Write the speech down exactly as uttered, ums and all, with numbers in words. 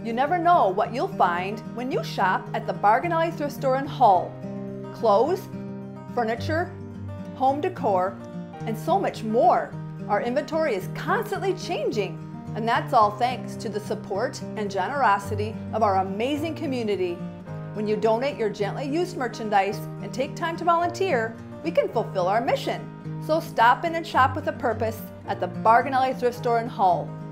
You never know what you'll find when you shop at the Bargain Alley Thrift Store in Hull. Clothes, furniture, home decor, and so much more. Our inventory is constantly changing, and that's all thanks to the support and generosity of our amazing community. When you donate your gently used merchandise and take time to volunteer, we can fulfill our mission. So stop in and shop with a purpose at the Bargain Alley Thrift Store in Hull.